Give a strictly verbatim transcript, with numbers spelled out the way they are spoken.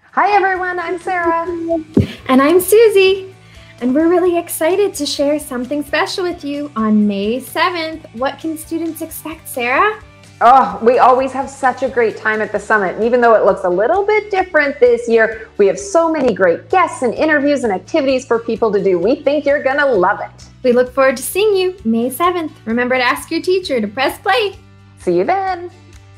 Hi everyone, I'm Sarah. And I'm Susie. And we're really excited to share something special with you on May seventh. What can students expect, Sarah? Oh, we always have such a great time at the Summit. And even though it looks a little bit different this year, we have so many great guests and interviews and activities for people to do. We think you're gonna love it. We look forward to seeing you May seventh. Remember to ask your teacher to press play. See you then.